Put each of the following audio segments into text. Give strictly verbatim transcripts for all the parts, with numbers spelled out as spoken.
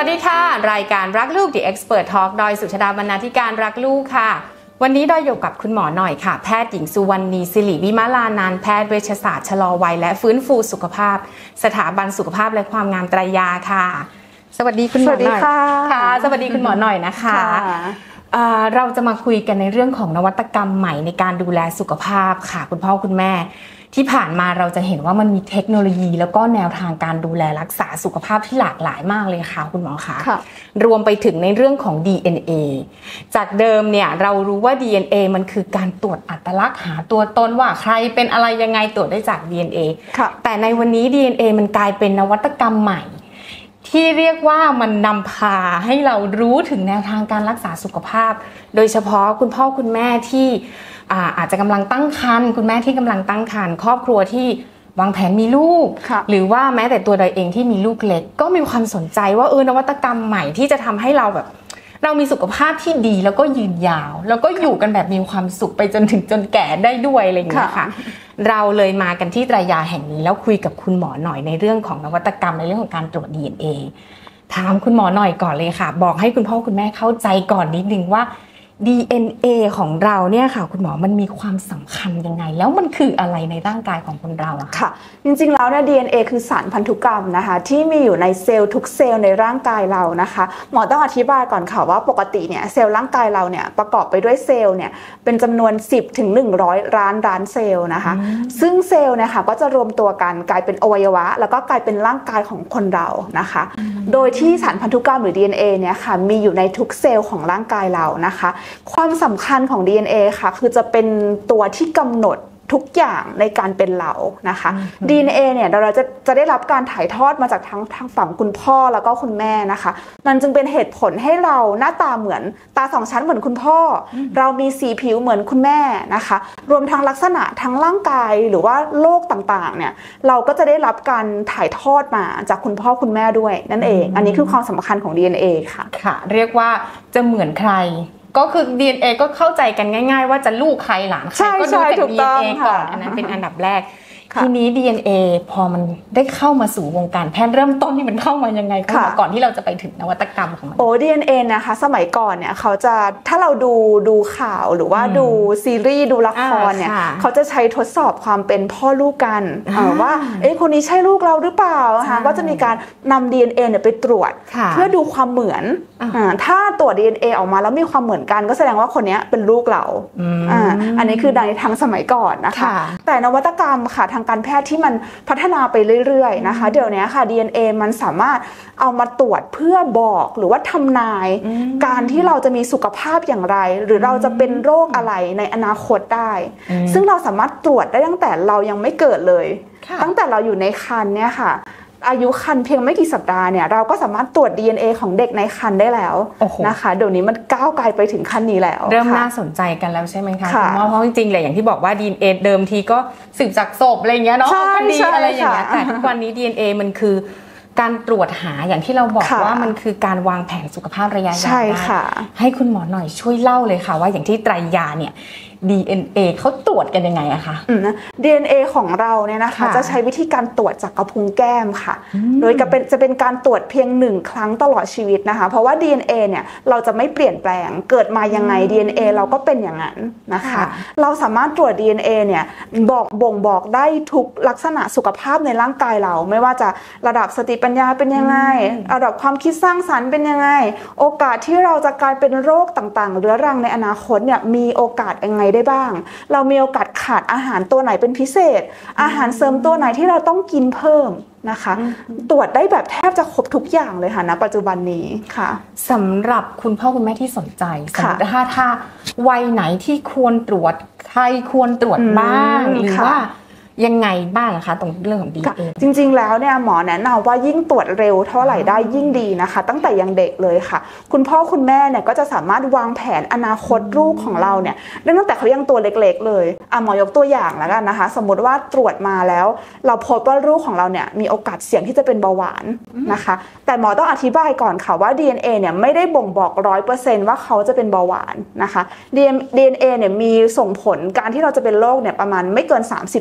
ดีค่ะรายการรักลูก The Expert Talk ดอยสุชาดาบรรณาธิการรักลูกค่ะวันนี้ดอยอยู่กับคุณหมอหน่อยค่ะแพทย์หญิงสุวรรณีศิริวิมาลานันท์แพทย์เวชศาสตร์ชะลอวัยและฟื้นฟูสุขภาพสถาบันสุขภาพและความงามไตรยาค่ะสวัสดีคุณหมอหน่อยค่ะสวัสดีคุณหมอหน่อยนะคะเราจะมาคุยกันในเรื่องของนวัตกรรมใหม่ในการดูแลสุขภาพค่ะคุณพ่อคุณแม่ที่ผ่านมาเราจะเห็นว่ามันมีเทคโนโลยีแล้วก็แนวทางการดูแลรักษาสุขภาพที่หลากหลายมากเลยค่ะคุณหมอคะรวมไปถึงในเรื่องของ ดี เอ็น เอ จากเดิมเนี่ยเรารู้ว่า ดี เอ็น เอ มันคือการตรวจอัตลักษณ์หาตัวตนว่าใครเป็นอะไรยังไงตรวจได้จาก ดี เอ็น เอ แต่ในวันนี้ ดี เอ็น เอ มันกลายเป็นนวัตกรรมใหม่ที่เรียกว่ามันนำพาให้เรารู้ถึงแนวทางการรักษาสุขภาพโดยเฉพาะคุณพ่อคุณแม่ที่อาจจะกำลังตั้งครรภ์คุณแม่ที่กำลังตั้งครรภ์ครอบครัวที่วางแผนมีลูกหรือว่าแม้แต่ตัวเราเองที่มีลูกเล็กก็มีความสนใจว่าเออนวัตกรรมใหม่ที่จะทำให้เราแบบเรามีสุขภาพที่ดีแล้วก็ยืนยาวแล้วก็อยู่กันแบบมีความสุขไปจนถึงจนแก่ได้ด้วยอะไรอย่างเงี้ยค่ะเราเลยมากันที่ไตรยาแห่งนี้แล้วคุยกับคุณหมอหน่อยในเรื่องของนวัตกรรมในเรื่องของการตรวจ ดี เอ็น เอ ถามคุณหมอหน่อยก่อนเลยค่ะบอกให้คุณพ่อคุณแม่เข้าใจก่อนนิดนึงว่า ดี เอ็น เอ ของเราเนี่ยค่ะคุณหมอมันมีความสำคัญยังไงแล้วมันคืออะไรในร่างกายของคนเราอะค่ะจริงๆแล้วเนี่ย ดี เอ็น เอ คือสารพันธุกรรมนะคะที่มีอยู่ในเซลล์ทุกเซลล์ในร่างกายเรานะคะหมอต้องอธิบายก่อนค่ะว่าปกติเนี่ยเซลล์ร่างกายเราเนี่ยประกอบไปด้วยเซลล์เนี่ยเป็นจำนวนสิบถึงหนึ่งร้อยล้านล้านเซลล์นะคะซึ่งเซลล์เนี่ยค่ะก็จะรวมตัวกันกลายเป็นอวัยวะแล้วก็กลายเป็นร่างกายของคนเรานะคะโดยที่สารพันธุกรรมหรือ ดี เอ็น เอ เนี่ยค่ะมีอยู่ในทุกเซลล์ของร่างกายเรานะคะความสำคัญของ ดี เอ็น เอ ค่ะคือจะเป็นตัวที่กำหนดทุกอย่างในการเป็นเรานะคะ ดี เอ็น เอ เนี่ยเราจะจะได้รับการถ่ายทอดมาจากทั้งทางฝั่งคุณพ่อแล้วก็คุณแม่นะคะมันจึงเป็นเหตุผลให้เราหน้าตาเหมือนตาสองชั้นเหมือนคุณพ่อเรามีสีผิวเหมือนคุณแม่นะคะรวมทั้งลักษณะทั้งร่างกายหรือว่าโรคต่างๆเนี่ยเราก็จะได้รับการถ่ายทอดมาจากคุณพ่อคุณแม่ด้วยนั่นเองอันนี้คือความสำคัญของ ดี เอ็น เอ ค่ะค่ะเรียกว่าจะเหมือนใครก็คือ ดี เอ็น เอ ก็เข้าใจกันง่ายๆว่าจะลูกใครหลานใครก็ดูจาก ดี เอ็น เอ ก่อนอันนั้นเป็นอันดับแรกทีนี้ ดี เอ็น เอ พอมันได้เข้ามาสู่วงการแพทย์เริ่มต้นที่มันเข้ามายังไงก่อนที่เราจะไปถึงนวัตกรรมของมันโอ้ ดี เอ็น เอ นะคะสมัยก่อนเนี่ยเขาจะถ้าเราดูดูข่าวหรือว่าดูซีรีส์ดูละครเนี่ยเขาจะใช้ทดสอบความเป็นพ่อลูกกันว่าเอ๊ะคนนี้ใช่ลูกเราหรือเปล่าคะก็จะมีการนำ ดี เอ็น เอ เนี่ยไปตรวจเพื่อดูความเหมือนถ้าตรวจ ดี เอ็น เอ ออกมาแล้วมีความเหมือนกันก็แสดงว่าคนนี้เป็นลูกเราอันนี้คือในทางสมัยก่อนนะคะแต่นวัตกรรมค่ะทางการแพทย์ที่มันพัฒนาไปเรื่อยๆนะคะเดี๋ยวนี้ค่ะ ดี เอ็น เอ มันสามารถเอามาตรวจเพื่อบอกหรือว่าทำนายการที่เราจะมีสุขภาพอย่างไรหรือเราจะเป็นโรคอะไรในอนาคตได้ซึ่งเราสามารถตรวจได้ตั้งแต่เรายังไม่เกิดเลยตั้งแต่เราอยู่ในครรภ์เนี่ยค่ะอายุครรภ์เพียงไม่กี่สัปดาห์เนี่ยเราก็สามารถตรวจ ดี เอ็น เอ ของเด็กในครรภ์ได้แล้วนะคะเดี๋ยวนี้มันก้าวไกลไปถึงขั้นนี้แล้วเริ่มน่าสนใจกันแล้วใช่ไหมคะเพราะจริงๆเลยอย่างที่บอกว่า ดี เอ็น เอ เดิมทีก็สืบจากศพอะไรอย่างเงี้ยเนาะคดีอะไรอย่างเงี้ยแต่ทุกวันนี้ ดี เอ็น เอ มันคือการตรวจหาอย่างที่เราบอกว่ามันคือการวางแผนสุขภาพระยะยาวได้ให้คุณหมอหน่อยช่วยเล่าเลยค่ะว่าอย่างที่ไตรยาเนี่ย ดี เอ็น เอ เขาตรวจกันยังไงอะคะดี เอ็น เอ ของเราเนี่ยนะคะจะใช้วิธีการตรวจจากกระพุ้งแก้มค่ะโดยจะเป็นจะเป็นการตรวจเพียงหนึ่งครั้งตลอดชีวิตนะคะเพราะว่า ดี เอ็น เอ เนี่ยเราจะไม่เปลี่ยนแปลงเกิดมายังไง ดี เอ็น เอ เราก็เป็นอย่างนั้นนะคะเราสามารถตรวจ ดี เอ็น เอ เนี่ยบอกบ่งบอกได้ทุกลักษณะสุขภาพในร่างกายเราไม่ว่าจะระดับสติปัญญาเป็นยังไงระดับความคิดสร้างสรรค์เป็นยังไงโอกาสที่เราจะกลายเป็นโรคต่างๆเรื้อรังในอนาคตเนี่ยมีโอกาสยังไงได้บ้างเรามีโอกาสขาดอาหารตัวไหนเป็นพิเศษอาหารเสริมตัวไหนที่เราต้องกินเพิ่มนะคะตรวจได้แบบแทบจะครบทุกอย่างเลยค่ะณปัจจุบันนี้ค่ะสำหรับคุณพ่อคุณแม่ที่สนใจสมมติถ้าถ้าวัยไหนที่ควรตรวจใครควรตรวจบ้างหรือว่ายังไงบ้างคะตรงเรื่องของ ดี เอ็น เอจริงๆแล้วเนี่ยหมอแนะนำว่ายิ่งตรวจเร็วเท่าไหร่ได้ยิ่งดีนะคะตั้งแต่ยังเด็กเลยค่ะคุณพ่อคุณแม่เนี่ยก็จะสามารถวางแผนอนาคตลูกของเราเนี่ยตั้งแต่เขายังตัวเล็กๆเลยอ่ะหมอยกตัวอย่างแล้วกันนะคะสมมติว่าตรวจมาแล้วเราพบว่าลูกของเราเนี่ยมีโอกาสเสี่ยงที่จะเป็นเบาหวานนะคะแต่หมอต้องอธิบายก่อนค่ะว่า ดี เอ็น เอ เนี่ยไม่ได้บ่งบอก ร้อยเปอร์เซ็นต์ ว่าเขาจะเป็นเบาหวานนะคะ ดี เอ็น เอ เนี่ยมีส่งผลการที่เราจะเป็นโรคเนี่ยประมาณไม่เกิน สามสิบเปอร์เซ็นต์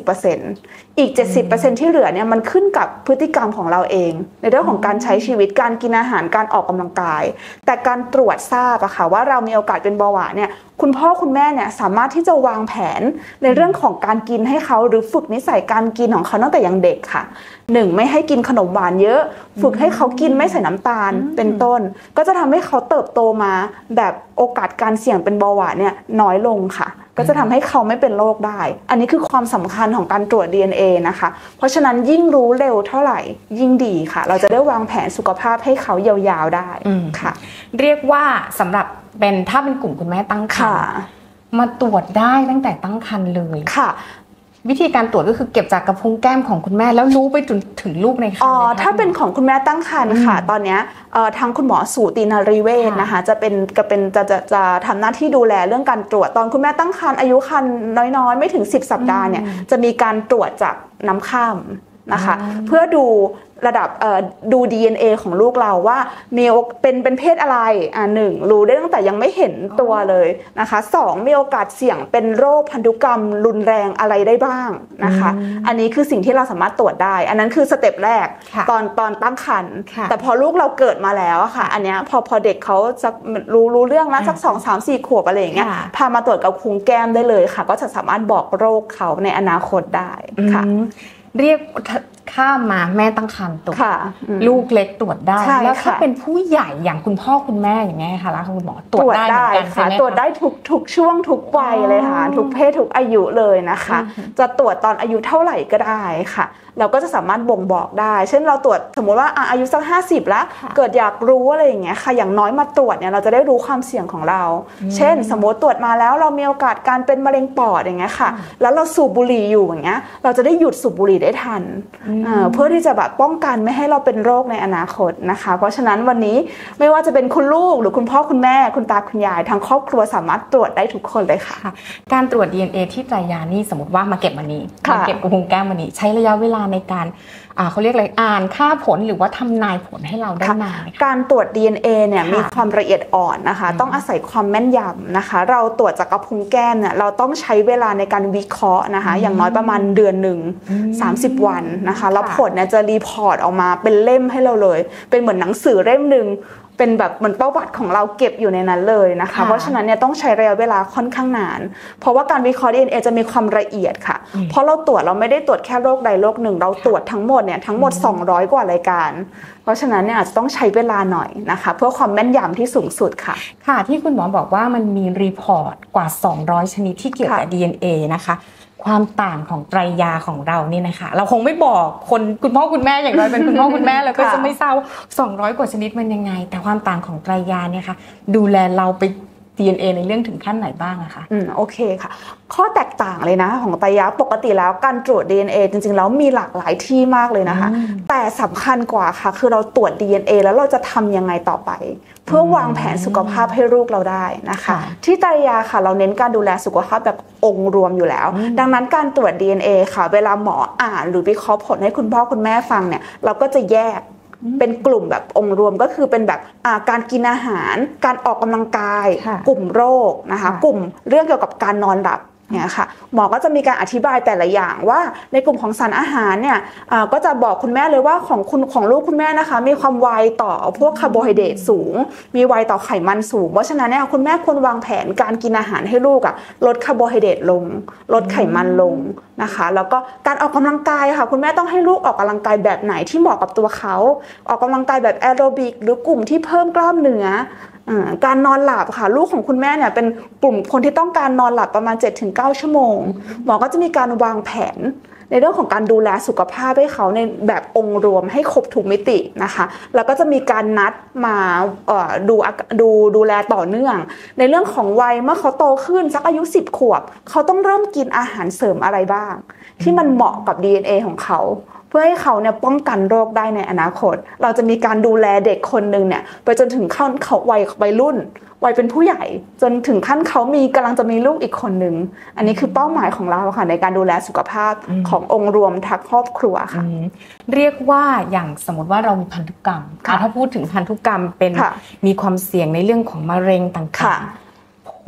อีก เจ็ดสิบเปอร์เซ็นต์ ที่เหลือเนี่ยมันขึ้นกับพฤติกรรมของเราเองในเรื่องของการใช้ชีวิตการกินอาหารการออกกำลังกายแต่การตรวจทราบอะค่ะว่าเรามีโอกาสเป็นเบาหวานเนี่ยคุณพ่อคุณแม่เนี่ยสามารถที่จะวางแผนในเรื่องของการกินให้เขาหรือฝึกนิสัยการกินของเขาตั้งแต่ยังเด็กค่ะหนึ่งไม่ให้กินขนมหวานเยอะฝึกให้เขากินไม่ใส่น้ำตาลเป็นต้นก็จะทำให้เขาเติบโตมาแบบโอกาสการเสี่ยงเป็นเบาหวานเนี่ยน้อยลงค่ะก็จะทำให้เขาไม่เป็นโรคได้อันนี้คือความสำคัญของการตรวจ ดี เอ็น เอ นะคะเพราะฉะนั้นยิ่งรู้เร็วเท่าไหร่ยิ่งดีค่ะเราจะได้วางแผนสุขภาพให้เขายาวๆได้ค่ะเรียกว่าสำหรับเป็นถ้าเป็นกลุ่มคุณแม่ตั้งครรภ์มาตรวจได้ตั้งแต่ตั้งครรภ์เลยค่ะวิธีการตรวจก็คือเก็บจากกระพุ้งแก้มของคุณแม่แล้วรู้ไปจนถึงลูกในครรภ์อ๋อถ้าเป็นของคุณแม่ตั้งครรภ์ค่ะตอนนี้ทางคุณหมอสูตินรีเวชนะคะจะเป็นจะเป็นจะจะจะทำหน้าที่ดูแลเรื่องการตรวจตอนคุณแม่ตั้งครรภ์อายุครรภ์น้อยๆไม่ถึงสิบสัปดาห์เนี่ยจะมีการตรวจจากน้ำข้ามนะคะเพื่อดูระดับดู ดี เอ็น เอ ของลูกเราว่ามีเป็นเป็นเพศอะไรอ่าหนึ่งรู้ได้ตั้งแต่ยังไม่เห็นตัวเลยนะคะสองมีโอกาสเสี่ยงเป็นโรคพันธุกรรมรุนแรงอะไรได้บ้างนะคะอันนี้คือสิ่งที่เราสามารถตรวจได้อันนั้นคือสเต็ปแรกตอนตอนตั้งครรภ์แต่พอลูกเราเกิดมาแล้วค่ะอันนี้พอพอเด็กเขาจะรู้รู้เรื่องแล้วสักสองสามสี่ขวบอะไรอย่างเงี้ยพามาตรวจกับพุงแก้มได้เลยค่ะก็จะสามารถบอกโรคเขาในอนาคตได้ค่ะเรียกข้ามมาแม่ตั้งครรภ์ตรวจลูกเล็กตรวจได้แล้วถ้าเป็นผู้ใหญ่อย่างคุณพ่อคุณแม่อย่างเงี้ยค่ะแล้วคุณหมอตรวจได้ค่ะตรวจได้ทุกทุกช่วงทุกวัยเลยค่ะทุกเพศทุกอายุเลยนะคะจะตรวจตอนอายุเท่าไหร่ก็ได้ค่ะเราก็จะสามารถบ่งบอกได้เช่นเราตรวจสมมติว่าอายุสักห้าสิบแล้วเกิดอยากรู้อะไรอย่างเงี้ยค่ะอย่างน้อยมาตรวจเนี่ยเราจะได้รู้ความเสี่ยงของเราเช่นสมมติตรวจมาแล้วเรามีโอกาสการเป็นมะเร็งปอดอย่างเงี้ยค่ะแล้วเราสูบบุหรี่อยู่อย่างเงี้ยเราจะได้หยุดสูบบุหรี่ได้ทันเพื่อที่จะแบบป้องกันไม่ให้เราเป็นโรคในอนาคตนะคะเพราะฉะนั้นวันนี้ไม่ว่าจะเป็นคุณลูกหรือคุณพ่อคุณแม่คุณตาคุณยายทางครอบครัวสามารถตรวจได้ทุกคนเลยค่ะการตรวจ ดี เอ็น เอ ที่ไตรยานี่สมมติว่ามาเก็บวันนี้มาเก็บกระพุ้งแก้มวันนี้ใช้ระยะเวลาในการเขาเรียกอะไรอ่านค่าผลหรือว่าทำนายผลให้เราได้นานการตรวจ ดี เอ็น เอ เนี่ยมีความละเอียดอ่อนนะคะต้องอาศัยความแม่นยำนะคะเราตรวจจากกระพุ้งแก้มเนี่ยเราต้องใช้เวลาในการวิเคราะห์นะคะอย่างน้อยประมาณเดือนหนึ่งสามสิบวันนะคะแล้วผลเนี่ยจะรีพอร์ตออกมาเป็นเล่มให้เราเลยเป็นเหมือนหนังสือเล่มหนึ่งเป็นแบบเหมือนประวัติของเราเก็บอยู่ในนั้นเลยนะคะเพราะฉะนั้นเนี่ยต้องใช้ระยะเวลาค่อนข้างนานเพราะว่าการวิเคราะห์ ดี เอ็น เอ จะมีความละเอียดค่ะเพราะเราตรวจเราไม่ได้ตรวจแค่โรคใดโรคหนึ่งเราตรวจทั้งหมดเนี่ยทั้งหมดสองร้อยกว่ารายการเพราะฉะนั้นเนี่ยอาจจะต้องใช้เวลาหน่อยนะคะเพื่อความแม่นยำที่สูงสุดค่ะค่ะที่คุณหมอบอกว่ามันมีรีพอร์ตกว่าสองร้อยชนิดที่เกี่ยวกับ ดี เอ็น เอ นะคะความต่างของไตรยาของเรานี่นะคะเราคงไม่บอกคนคุณพ่อคุณแม่อย่างน้อยเป็นคุณพ่อคุณแม่แล้วก็จะไม่ทราบว่าสองร้อยกว่าชนิดมันยังไงแต่ความต่างของไตรยาเนี่ยค่ะดูแลเราไป ดี เอ็น เอ ในเรื่องถึงขั้นไหนบ้างอะคะอืมโอเคค่ะข้อแตกต่างเลยนะของไตรยาปกติแล้วการตรวจ ดี เอ็น เอ จริงๆแล้วมีหลากหลายที่มากเลยนะคะแต่สำคัญกว่าค่ะคือเราตรวจ ดี เอ็น เอ แล้วเราจะทำยังไงต่อไปเพื่อวางแผนสุขภาพให้ลูกเราได้นะคะที่ไตรยาค่ะเราเน้นการดูแลสุขภาพแบบองค์รวมอยู่แล้วดังนั้นการตรวจ ดี เอ็น เอ ค่ะเวลาหมออ่านหรือวิเคราะห์ผลให้คุณพ่อคุณแม่ฟังเนี่ยเราก็จะแยกเป็นกลุ่มแบบองค์รวมก็คือเป็นแบบการกินอาหารการออกกำลังกายกลุ่มโรคนะคะกลุ่มเรื่องเกี่ยวกับการนอนหลับเนี่ยค่ะหมอก็จะมีการอธิบายแต่ละอย่างว่าในกลุ่มของสารอาหารเนี่ยก็จะบอกคุณแม่เลยว่าของคุณของลูกคุณแม่นะคะมีความไวต่อพวกคาร์โบไฮเดรตสูงมีไวต่อไขมันสูงเพราะฉะนั้นเนี่ยคุณแม่ควรวางแผนการกินอาหารให้ลูกอะลดคาร์โบไฮเดรตลงลดไขมันลงนะคะแล้วก็การออกกำลังกายค่ะคุณแม่ต้องให้ลูกออกกำลังกายแบบไหนที่เหมาะกับตัวเขาออกกำลังกายแบบแอโรบิกหรือกลุ่มที่เพิ่มกล้ามเนื้อการนอนหลับค่ะลูกของคุณแม่เนี่ยเป็นกลุ่มคนที่ต้องการนอนหลับประมาณ เจ็ดถึงเก้า ชั่วโมงหมอก็จะมีการวางแผนในเรื่องของการดูแลสุขภาพให้เขาในแบบองค์รวมให้ครบทุกมิตินะคะแล้วก็จะมีการนัดมาดูดูดูแลต่อเนื่องในเรื่องของวัยเมื่อเขาโตขึ้นสักอายุสิบขวบเขาต้องเริ่มกินอาหารเสริมอะไรบ้างที่มันเหมาะกับ ดี เอ็น เอ ของเขาเพื่อให้เขาเนี่ยป้องกันโรคได้ในอนาคตเราจะมีการดูแลเด็กคนนึงเนี่ยไปจนถึงขั้นเขาวัยวัยรุ่นวัยเป็นผู้ใหญ่จนถึงขั้นเขามีกำลังจะมีลูกอีกคนนึงอันนี้คือเป้าหมายของเราค่ะในการดูแลสุขภาพขององค์รวมทั้งครอบครัวค่ะเรียกว่าอย่างสมมติว่าเรามีพันธุกรรมถ้าพูดถึงพันธุกรรมเป็นมีความเสี่ยงในเรื่องของมะเร็งต่างๆผ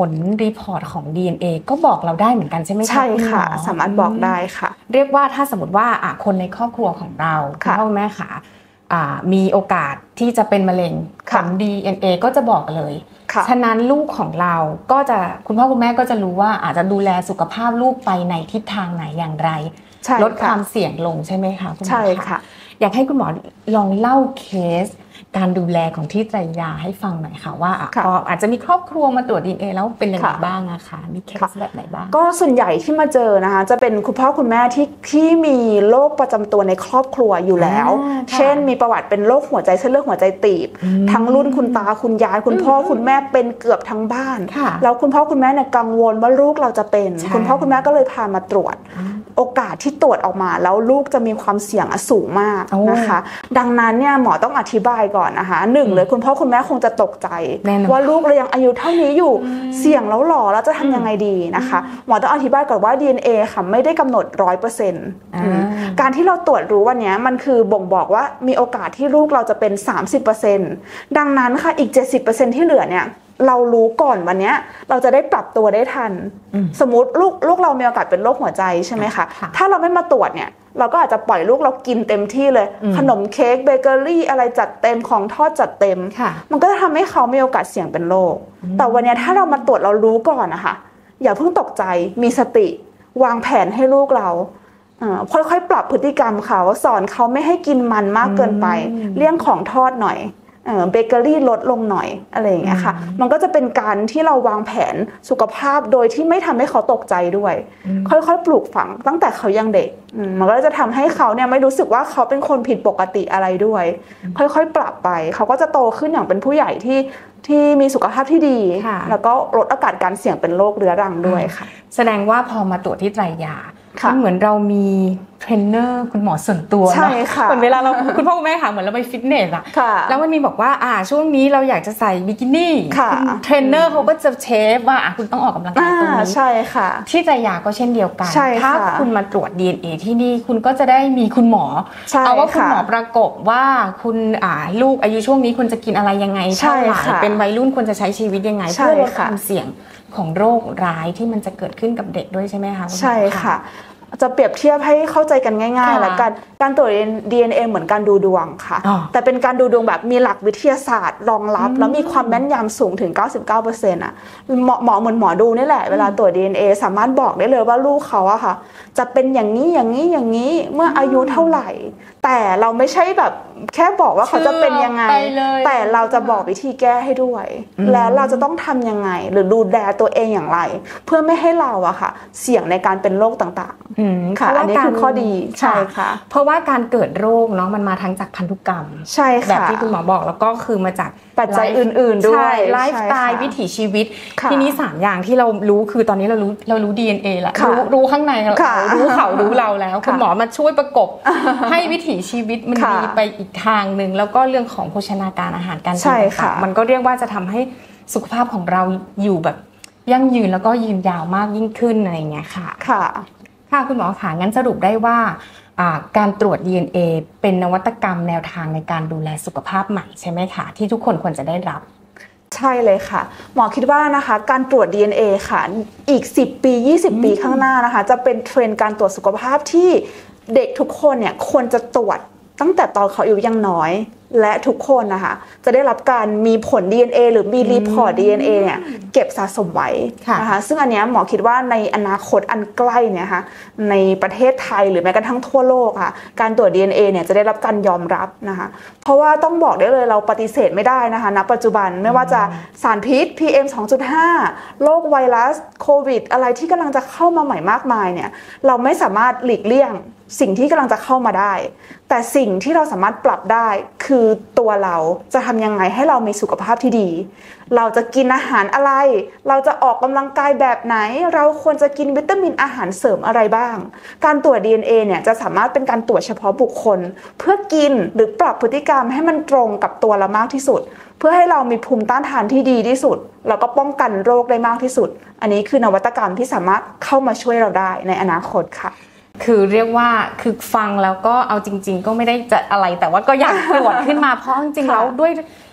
ลรีพอร์ตของ ดี เอ็น เอ ก็บอกเราได้เหมือนกันใช่ไหมคะใช่ค่ะสามารถบอกได้ค่ะเรียกว่าถ้าสมมติว่าคนในครอบครัวของเราคุณพ่อแม่ค่ะมีโอกาสที่จะเป็นมะเร็งผล ดี เอ็น เอ ก็จะบอกเลยฉะนั้นลูกของเราก็จะคุณพ่อคุณแม่ก็จะรู้ว่าอาจจะดูแลสุขภาพลูกไปในทิศทางไหนอย่างไรลดความเสี่ยงลงใช่ไหมคะคุณหมอใช่ค่ะอยากให้คุณหมอลองเล่าเคสการดูแลของที่ไตรยาให้ฟังหน่อยค่ะว่าพออาจจะมีครอบครัวมาตรวจ ดี เอ็น เอ แล้วเป็นยังไงบ้างอะคะมีเคสแบบไหนบ้างก็ส่วนใหญ่ที่มาเจอนะคะจะเป็นคุณพ่อคุณแม่ที่ที่มีโรคประจำตัวในครอบครัวอยู่แล้วเช่นมีประวัติเป็นโรคหัวใจเส้นเลือดหัวใจตีบทั้งรุ่นคุณตาคุณยายคุณพ่อคุณแม่เป็นเกือบทั้งบ้านแล้วคุณพ่อคุณแม่เนี่ยกังวลว่าลูกเราจะเป็นคุณพ่อคุณแม่ก็เลยพามาตรวจโอกาสที่ตรวจออกมาแล้วลูกจะมีความเสี่ยงสูงมากนะคะดังนั้นเนี่ยหมอต้องอธิบายก่อนนะคะหนึ่งเลยคุณพ่อคุณแม่คงจะตกใจว่าลูกเรายังอายุเท่านี้อยู่เสี่ยงแล้วหรอแล้วจะทำยังไงดีนะคะหมอต้องอธิบายก่อนว่า ดี เอ็น เอ ค่ะไม่ได้กำหนด ร้อยเปอร์เซ็นต์ การที่เราตรวจรู้วันนี้มันคือบ่งบอกว่ามีโอกาสที่ลูกเราจะเป็น สามสิบเปอร์เซ็นต์ ดังนั้นค่ะอีก เจ็ดสิบเปอร์เซ็นต์ ที่เหลือเนี่ยเรารู้ก่อนวันนี้เราจะได้ปรับตัวได้ทันสมมุติลูกลูกเรามีโอกาสเป็นโรคหัวใจใช่ไหมคะถ้าเราไม่มาตรวจเนี่ยเราก็อาจจะปล่อยลูกเรากินเต็มที่เลยขนมเค้กเบเกอรี่อะไรจัดเต็มของทอดจัดเต็มมันก็จะทำให้เขามีโอกาสเสี่ยงเป็นโรคแต่วันนี้ถ้าเรามาตรวจเรารู้ก่อนนะคะอย่าเพิ่งตกใจมีสติวางแผนให้ลูกเราค่อยๆปรับพฤติกรรมเขาสอนเขาไม่ให้กินมันมากเกินไปเลี่ยงของทอดหน่อยเบเกอรี่ลดลงหน่อยอะไรอย่างเงี้ยค่ะมันก็จะเป็นการที่เราวางแผนสุขภาพโดยที่ไม่ทำให้เขาตกใจด้วยค่อยๆปลูกฝังตั้งแต่เขายังเด็กมันก็จะทำให้เขาเนี่ยไม่รู้สึกว่าเขาเป็นคนผิดปกติอะไรด้วยค่อยๆปรับไปเขาก็จะโตขึ้นอย่างเป็นผู้ใหญ่ที่ที่มีสุขภาพที่ดีแล้วก็ลดโอกาสการเสี่ยงเป็นโรคเรื้อรังด้วยค่ะแสดงว่าพอมาตรวจที่ไตรยามันเหมือนเรามีเทรนเนอร์คุณหมอส่วนตัวใช่ค่ะเหมือนเวลาเราคุณพ่อคุณแม่ค่ะเหมือนเราไปฟิตเนสอะแล้วมันมีบอกว่าอ่าช่วงนี้เราอยากจะใส่บิกินี่เทรนเนอร์เขาก็จะเชฟว่าอ่ะคุณต้องออกกำลังกายตรงนี้ใช่ค่ะที่ไตรยาก็เช่นเดียวกันถ้าคุณมาตรวจ ดี เอ็น เอ ที่นี่คุณก็จะได้มีคุณหมอเอาว่าคุณหมอประกบว่าคุณอ่าลูกอายุช่วงนี้คุณจะกินอะไรยังไงเท่าไหร่เป็นวัยรุ่นควรจะใช้ชีวิตยังไงเพื่อลดความเสี่ยงของโรคร้ายที่มันจะเกิดขึ้นกับเด็กด้วยใช่ไหมคะใช่ค่ะจะเปรียบเทียบให้เข้าใจกันง่ายๆแล้วกันการตรวจ ดี เอ็น เอ เหมือนการดูดวงค่ะแต่เป็นการดูดวงแบบมีหลักวิทยาศาสตร์รองรับแล้วมีความแม่นยำสูงถึง เก้าสิบเก้าเปอร์เซ็นต์ อ่ะหมอหมอเหมือนหมอดูนี่แหละเวลาตรวจ ดี เอ็น เอ สามารถบอกได้เลยว่าลูกเขาอะค่ะจะเป็นอย่างนี้อย่างนี้อย่างนี้เมื่ออายุเท่าไหร่แต่เราไม่ใช่แบบแค่บอกว่าเขาจะเป็นยังไงแต่เราจะบอกวิธีแก้ให้ด้วยแล้วเราจะต้องทำยังไงหรือดูแลตัวเองอย่างไรเพื่อไม่ให้เราอะค่ะเสี่ยงในการเป็นโรคต่างๆค่ะอันนี้คือข้อดีใช่ค่ะเพราะว่าการเกิดโรคเนาะมันมาทั้งจากพันธุกรรมใช่ค่ะแบบที่คุณหมอบอกแล้วก็คือมาจากปัจจัยอื่นๆด้วยไลฟ์สไตล์วิถีชีวิตทีนี้สามอย่างที่เรารู้คือตอนนี้เรารู้เรารู้ ดี เอ็น เอ แล้วรู้รู้ข้างในเรารู้เขารู้เราแล้วคุณหมอมาช่วยประกบให้วิถีชีวิตมันดีไปอีกทางนึงแล้วก็เรื่องของโภชนาการอาหารการกินต่างๆมันก็เรียกว่าจะทำให้สุขภาพของเราอยู่แบบยั่งยืนแล้วก็ยืนยาวมากยิ่งขึ้นอะไรอย่างเงี้ยค่ะค่ะค่ะคุณหมอค่ะงั้นสรุปได้ว่าการตรวจ ดี เอ็น เอ เป็นนวัตกรรมแนวทางในการดูแลสุขภาพใหม่ใช่ไหมคะที่ทุกคนควรจะได้รับใช่เลยค่ะหมอคิดว่านะคะการตรวจ ดี เอ็น เอ ค่ะอีกสิบปียี่สิบปีข้างหน้านะคะจะเป็นเทรนด์การตรวจสุขภาพที่เด็กทุกคนเนี่ยควรจะตรวจตั้งแต่ตอนเขาอายุยังน้อยและทุกคนนะคะจะได้รับการมีผล ดี เอ็น เอ หรือมีรีพอร์ต ดี เอ็น เอ เนี่ยเก็บสะสมไว้นะคะซึ่งอันนี้หมอคิดว่าในอนาคตอันใกล้เนี่ยค่ะในประเทศไทยหรือแม้กระทั่งทั่วโลกค่ะการตรวจ ดี เอ็น เอ เนี่ยจะได้รับการยอมรับนะคะเพราะว่าต้องบอกได้เลยเราปฏิเสธไม่ได้นะคะณปัจจุบันไม่ว่าจะสารพิษ พี เอ็ม สองจุดห้า โรคไวรัสโควิดอะไรที่กำลังจะเข้ามาใหม่มากมายเนี่ยเราไม่สามารถหลีกเลี่ยงสิ่งที่กำลังจะเข้ามาได้แต่สิ่งที่เราสามารถปรับได้คือตัวเราจะทำยังไงให้เรามีสุขภาพที่ดีเราจะกินอาหารอะไรเราจะออกกำลังกายแบบไหนเราควรจะกินวิตามินอาหารเสริมอะไรบ้างการตรวจ ดี เอ็น เอ เนี่ยจะสามารถเป็นการตรวจเฉพาะบุคคลเพื่อกินหรือปรับพฤติกรรมให้มันตรงกับตัวเรามากที่สุดเพื่อให้เรามีภูมิต้านทานที่ดีที่สุดแล้วก็ป้องกันโรคได้มากที่สุดอันนี้คือนวัตกรรมที่สามารถเข้ามาช่วยเราได้ในอนาคตค่ะคือเรียกว่าคือฟังแล้วก็เอาจริงๆก็ไม่ได้จะอะไรแต่ว่าก็อยากตรวจขึ้นมาเพราะจริงๆแล้วด้วย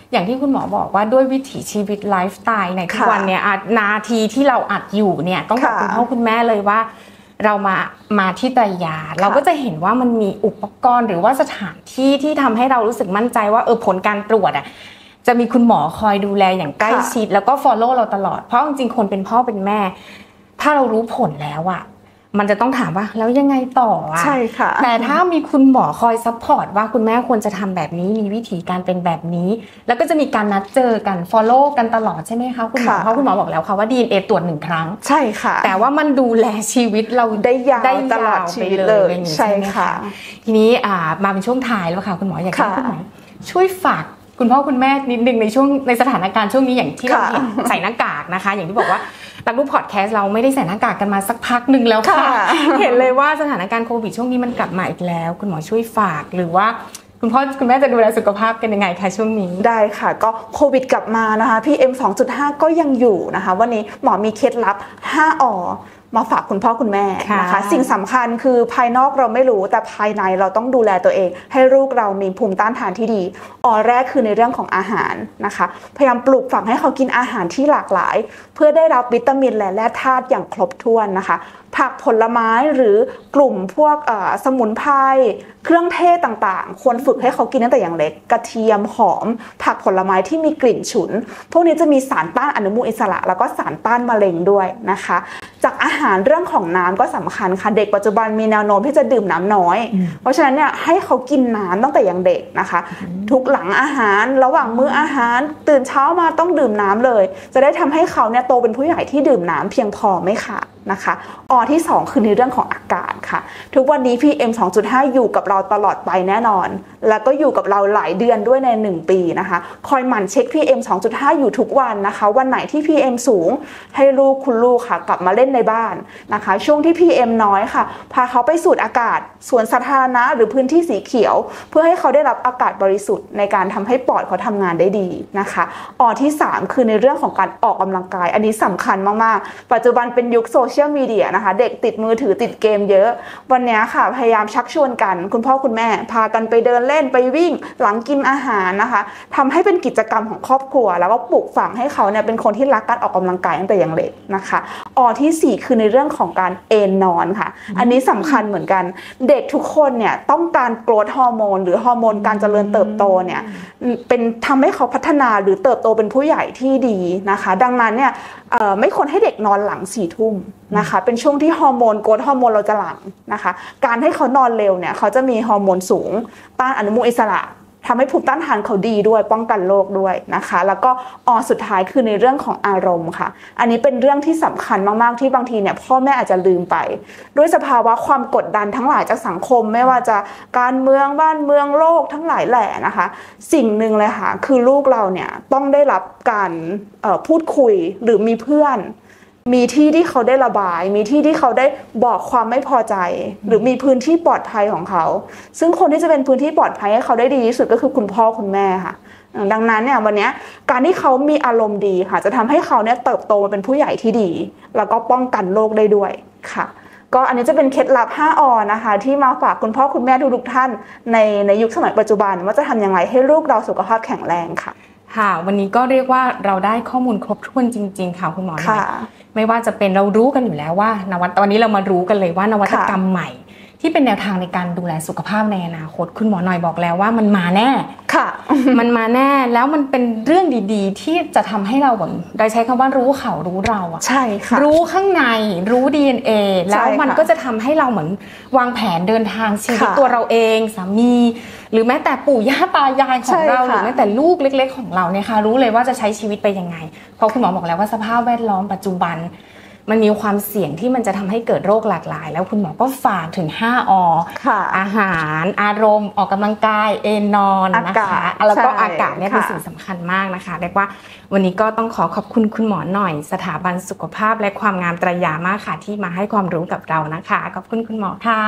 อย่างที่คุณหมอบอกว่าด้วยวิถีชีวิตไลฟ์สไตล์ในทุกวันเนี่ยนาทีที่เราอัดอยู่เนี่ยต้องบอกคุณพ่อคุณแม่เลยว่าเรามามาที่ไตรยาเราก็จะเห็นว่ามันมีอุปกรณ์หรือว่าสถานที่ที่ทำให้เรารู้สึกมั่นใจว่าเออผลการตรวจอ่ะจะมีคุณหมอคอยดูแลอย่างใกล้ชิดแล้วก็ follow เราตลอดเพราะจริงๆคนเป็นพ่อเป็นแม่ถ้าเรารู้ผลแล้วอ่ะมันจะต้องถามว่าแล้วยังไงต่ออ่ะใช่ค่ะแต่ถ้ามีคุณหมอคอยซัพพอร์ตว่าคุณแม่ควรจะทำแบบนี้มีวิธีการเป็นแบบนี้แล้วก็จะมีการนัดเจอกัน follow กันตลอดใช่ไหมคะคุณหมอเพราะคุณหมอบอกแล้วค่ะว่า ดี เอ็น เอ ตรวจหนึ่งครั้งใช่ค่ะแต่ว่ามันดูแลชีวิตเราได้ยาวตลอดชีวิตเลยใช่ค่ะทีนี้มาเป็นช่วงท้ายแล้วค่ะคุณหมออยากให้คุณหมอช่วยฝากคุณพ่อคุณแม่นิดนึงในช่วงในสถานการณ์ช่วงนี้อย่างที่เราใส่หน้ากากนะคะอย่างที่บอกว่ารักลูกพอดแคสต์เราไม่ได้ใส่หน้ากากกันมาสักพักหนึ่งแล้วค่ะเห็นเลยว่าสถานการณ์โควิดช่วงนี้มันกลับมาอีกแล้วคุณหมอช่วยฝากหรือว่าคุณพ่อคุณแม่จะดูแลสุขภาพกันยังไงคะช่วงนี้ได้ค่ะก็โควิดกลับมานะคะ พี เอ็ม สองจุดห้า ก็ยังอยู่นะคะวันนี้หมอมีเคล็ดลับห้าอมาฝากคุณพ่อคุณแม่นะคะสิ่งสำคัญคือภายนอกเราไม่รู้แต่ภายในเราต้องดูแลตัวเองให้ลูกเรามีภูมิต้านทานที่ดีอ๋อแรกคือในเรื่องของอาหารนะคะพยายามปลูกฝังให้เขากินอาหารที่หลากหลายเพื่อได้รับวิตามินและแร่ธาตุอย่างครบถ้วนนะคะผักผลไม้หรือกลุ่มพวกสมุนไพรเครื่องเทศต่างๆควรฝึกให้เขากินตั้งแต่อย่างเล็กกระเทียมหอมผักผลไม้ที่มีกลิ่นฉุนพวกนี้จะมีสารต้านอนุมูลอิสระแล้วก็สารต้านมะเร็งด้วยนะคะจากอาหารเรื่องของน้ำก็สำคัญค่ะเด็กปัจจุบันมีแนวโน้มที่จะดื่มน้ำน้อยเพราะฉะนั้นเนี่ยให้เขากินน้ำตั้งแต่อย่างเด็กนะคะทุกหลังอาหารระหว่างมื้ออาหารตื่นเช้ามาต้องดื่มน้ำเลยจะได้ทำให้เขาเนี่ยโตเป็นผู้ใหญ่ที่ดื่มน้ำเพียงพอไม่ขาดนะคะออที่สองคือในเรื่องของอากาศค่ะทุกวันนี้ พี เอ็ม สองจุดห้า อยู่กับเราตลอดไปแน่นอนแล้วก็อยู่กับเราหลายเดือนด้วยในหนึ่งปีนะคะคอยหมั่นเช็ค พี เอ็ม สองจุดห้า อยู่ทุกวันนะคะวันไหนที่ พี เอ็ม สูงให้ลูกคุณลูกค่ะกลับมาเล่นในบ้านนะคะช่วงที่ พี เอ็ม น้อยค่ะพาเขาไปสูดอากาศสวนสาธารณะหรือพื้นที่สีเขียวเพื่อให้เขาได้รับอากาศบริสุทธิ์ในการทำให้ปอดเขาทำงานได้ดีนะคะออที่สามคือในเรื่องของการออกกำลังกายอันนี้สำคัญมากๆปัจจุบันเป็นยุคโซเชียลมีเดียนะคะเด็กติดมือถือติดเกมเยอะวันนี้ค่ะพยายามชักชวนกันคุณพ่อคุณแม่พากันไปเดินเล่นไปวิ่งหลังกินอาหารนะคะทำให้เป็นกิจกรรมของครอบครัวแล้วก็ปลูกฝังให้เขาเนี่ยเป็นคนที่รักการออกกำลังกายตั้งแต่อย่างเล็กนะคะออที่สี่คือในเรื่องของการเอนนอนค่ะอันนี้สำคัญเหมือนกันเด็กทุกคนเนี่ยต้องการโกรทฮอร์โมนหรือฮอร์โมนการเจริญเติบโตเนี่ยเป็นทำให้เขาพัฒนาหรือเติบโตเป็นผู้ใหญ่ที่ดีนะคะดังนั้นเนี่ยไม่ควรให้เด็กนอนหลังสี่ทุ่มนะคะเป็นช่วงที่ฮอร์โมนโกรทฮอร์โมนเราจะหลั่งนะคะการให้เขานอนเร็วเนี่ยเขาจะมีฮอร์โมนสูงต้านอนุมูลอิสระทำให้ภูมิต้านทานเขาดีด้วยป้องกันโรคด้วยนะคะแล้วก็อสุดท้ายคือในเรื่องของอารมณ์ค่ะอันนี้เป็นเรื่องที่สำคัญมากๆที่บางทีเนี่ยพ่อแม่อาจจะลืมไปด้วยสภาวะความกดดันทั้งหลายจากสังคมไม่ว่าจะการเมืองบ้านเมืองโลกทั้งหลายแหล่นะคะสิ่งหนึ่งเลยค่ะคือลูกเราเนี่ยต้องได้รับการพูดคุยหรือมีเพื่อนมีที่ที่เขาได้ระบายมีที่ที่เขาได้บอกความไม่พอใจหรือมีพื้นที่ปลอดภัยของเขาซึ่งคนที่จะเป็นพื้นที่ปลอดภัยให้เขาได้ดีที่สุดก็คือคุณพ่อคุณแม่ค่ะดังนั้นเนี่ยวันนี้การที่เขามีอารมณ์ดีค่ะจะทำให้เขาเนี่ยเติบโตมาเป็นผู้ใหญ่ที่ดีแล้วก็ป้องกันโรคได้ด้วยค่ะก็อันนี้จะเป็นเคล็ดลับห้าอนะคะที่มาฝากคุณพ่อคุณแม่ทุกๆท่านในในยุคสมัยปัจจุบันว่าจะทำยังไงให้ลูกเราสุขภาพแข็งแรงค่ะค่ะวันนี้ก็เรียกว่าเราได้ข้อมูลครบถ้วนจริงๆค่ะคุณหมอค่ะไม่ว่าจะเป็นเรารู้กันอยู่แล้วว่านวัตตอนนี้เรามารู้กันเลยว่านวัตกรรมใหม่ที่เป็นแนวทางในการดูแลสุขภาพในอนาคตคุณหมอหน่อยบอกแล้วว่ามันมาแน่ค่ะมันมาแน่แล้วมันเป็นเรื่องดีๆที่จะทำให้เราแบบได้ใช้คำว่ารู้เขารู้เราอะใช่ค่ะรู้ข้างในรู้ ดี เอ็น เอ แล้วมันก็จะทำให้เราเหมือนวางแผนเดินทางชีวิตตัวเราเองสามีหรือแม้แต่ปู่ย่าตายายของเราหรือแม้แต่ลูกเล็กๆของเราเนี่ยค่ะรู้เลยว่าจะใช้ชีวิตไปยังไงเพราะคุณหมอบอกแล้วว่าสภาพแวดล้อมปัจจุบันมันมีความเสี่ยงที่มันจะทำให้เกิดโรคหลากหลายแล้วคุณหมอก็ฝากถึงห้าออาหารอารมณ์ออกกำลังกายเอนนอนนะคะแล้วก็อากาศเนี่ยเป็นสิ่งสำคัญมากนะคะเรียกว่าวันนี้ก็ต้องขอขอบคุณคุณหมอหน่อยสถาบันสุขภาพและความงามไตรยามากค่ะที่มาให้ความรู้กับเรานะคะขอบคุณคุณหมอค่ะ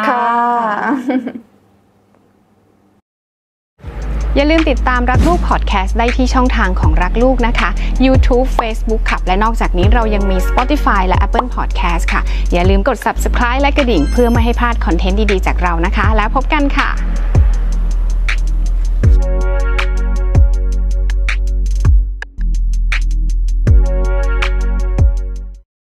อย่าลืมติดตามรักลูกพอดแคสต์ได้ที่ช่องทางของรักลูกนะคะ YouTube Facebook ค่ะและนอกจากนี้เรายังมี Spotify และ Apple Podcast ค่ะอย่าลืมกด Subscribe และกระดิ่งเพื่อไม่ให้พลาดคอนเทนต์ดีๆจากเรานะคะแล้วพบกันค่ะ